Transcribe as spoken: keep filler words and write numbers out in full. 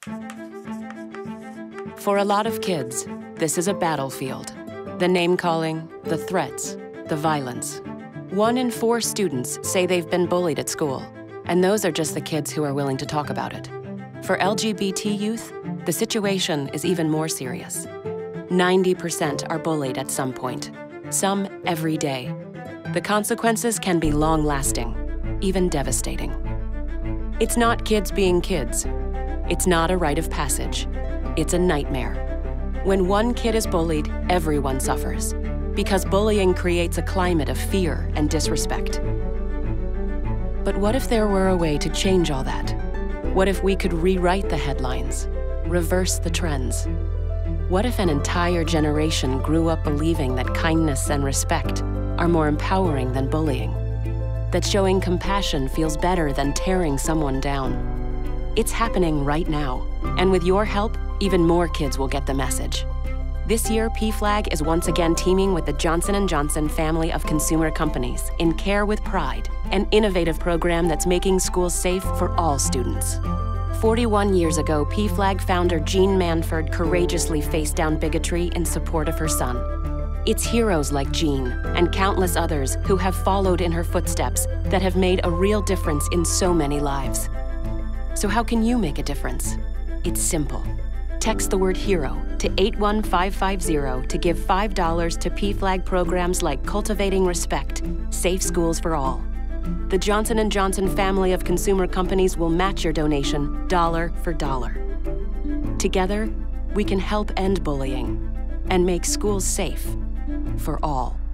For a lot of kids, this is a battlefield. The name-calling, the threats, the violence. One in four students say they've been bullied at school, and those are just the kids who are willing to talk about it. For L G B T youth, the situation is even more serious. ninety percent are bullied at some point, some every day. The consequences can be long-lasting, even devastating. It's not kids being kids. It's not a rite of passage. It's a nightmare. When one kid is bullied, everyone suffers, because bullying creates a climate of fear and disrespect. But what if there were a way to change all that? What if we could rewrite the headlines, reverse the trends? What if an entire generation grew up believing that kindness and respect are more empowering than bullying? That showing compassion feels better than tearing someone down? It's happening right now, and with your help, even more kids will get the message. This year, P FLAG is once again teaming with the Johnson and Johnson family of consumer companies in Care with Pride, an innovative program that's making schools safe for all students. forty-one years ago, P FLAG founder Jean Manford courageously faced down bigotry in support of her son. It's heroes like Jean and countless others who have followed in her footsteps that have made a real difference in so many lives. So how can you make a difference? It's simple. Text the word HERO to eight one five five zero to give five dollars to P FLAG programs like Cultivating Respect, Safe Schools for All. The Johnson and Johnson family of consumer companies will match your donation dollar for dollar. Together, we can help end bullying and make schools safe for all.